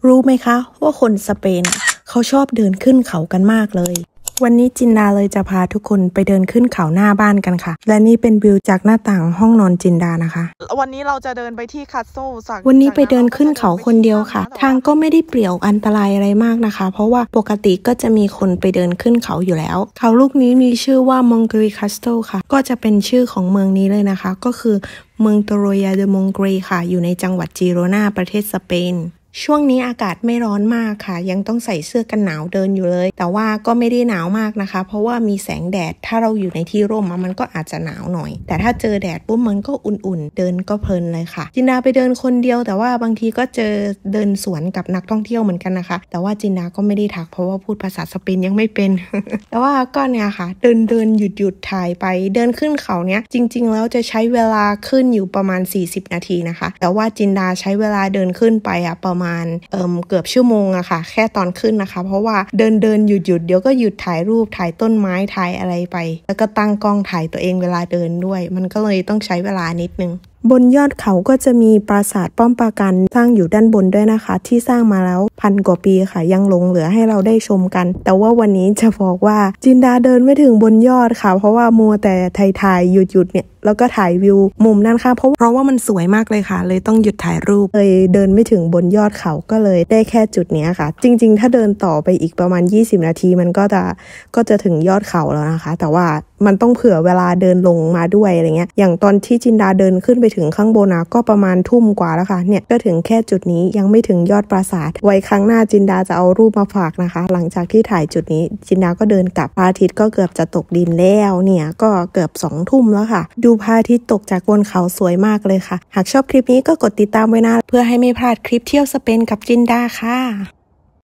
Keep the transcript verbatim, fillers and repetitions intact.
รู้ไหมคะว่าคนสเปนเขาชอบเดินขึ้นเขากันมากเลยวันนี้จินดาเลยจะพาทุกคนไปเดินขึ้นเขาหน้าบ้านกันค่ะและนี่เป็นวิวจากหน้าต่างห้องนอนจินดานะคะวันนี้เราจะเดินไปที่คัสโซวันนี้ไปเดินขึ้นเขาคนเดียวค่ะทางก็ไม่ได้เปลี่ยวอันตรายอะไรมากนะคะเพราะว่าปกติก็จะมีคนไปเดินขึ้นเขาอยู่แล้วเขาลูกนี้มีชื่อว่ามองกรีคัสโตค่ะก็จะเป็นชื่อของเมืองนี้เลยนะคะก็คือเมืองโตโรยาเดมองกรีค่ะอยู่ในจังหวัดจิโรนาประเทศสเปนช่วงนี้อากาศไม่ร้อนมากค่ะยังต้องใส่เสื้อกันหนาวเดินอยู่เลยแต่ว่าก็ไม่ได้หนาวมากนะคะเพราะว่ามีแสงแดดถ้าเราอยู่ในที่ร่มมันก็อาจจะหนาวหน่อยแต่ถ้าเจอแดดปุ๊บมันก็อุ่นๆเดินก็เพลินเลยค่ะจินดาไปเดินคนเดียวแต่ว่าบางทีก็เจอเดินสวนกับนักท่องเที่ยวเหมือนกันนะคะแต่ว่าจินดาก็ไม่ได้ทักเพราะว่าพูดภาษาสเปนยังไม่เป็น แต่ว่าก็เนี่ยค่ะเดินเดินหยุดหยุดถ่ายไปเดินขึ้นเขาเนี้ยจริงๆแล้วจะใช้เวลาขึ้นอยู่ประมาณสี่สิบนาทีนะคะแต่ว่าจินดาใช้เวลาเดินขึ้นไปอะประมาณเอ่อเกือบชั่วโมงอะค่ะแค่ตอนขึ้นนะคะเพราะว่าเดินเดินหยุดหยุดเดี๋ยวก็หยุดถ่ายรูปถ่ายต้นไม้ถ่ายอะไรไปแล้วก็ตั้งกล้องถ่ายตัวเองเวลาเดินด้วยมันก็เลยต้องใช้เวลานิดนึงบนยอดเขาก็จะมีปราสาทป้อมปราการสร้างอยู่ด้านบนด้วยนะคะที่สร้างมาแล้วพันกว่าปีค่ะยังหลงเหลือให้เราได้ชมกันแต่ว่าวันนี้จะบอกว่าจินดาเดินไม่ถึงบนยอดค่ะเพราะว่ามัวแต่ถ่ายๆหยุดๆเนี่ยแล้วก็ถ่ายวิวมุมนั่นค่ะเพราะเพราะว่ามันสวยมากเลยค่ะเลยต้องหยุดถ่ายรูปเลยเดินไม่ถึงบนยอดเขาก็เลยได้แค่จุดนี้ค่ะจริงๆถ้าเดินต่อไปอีกประมาณยี่สิบนาทีมันก็จะก็จะถึงยอดเขาแล้วนะคะแต่ว่ามันต้องเผื่อเวลาเดินลงมาด้วยอะไรเงี้ยอย่างตอนที่จินดาเดินขึ้นไปถึงข้างบนนะก็ประมาณทุ่มกว่าแล้วค่ะเนี่ยก็ถึงแค่จุดนี้ยังไม่ถึงยอดปราสาทไว้ครั้งหน้าจินดาจะเอารูปมาฝากนะคะหลังจากที่ถ่ายจุดนี้จินดาก็เดินกลับพระอาทิตย์ก็เกือบจะตกดินแล้วเนี่ยก็เกือบสองทุ่มแล้วค่ะดูพระอาทิตย์ตกจากบนเขาสวยมากเลยค่ะหากชอบคลิปนี้ก็กดติดตามไว้นะเพื่อให้ไม่พลาดคลิปเที่ยวสเปนกับจินดาค่ะ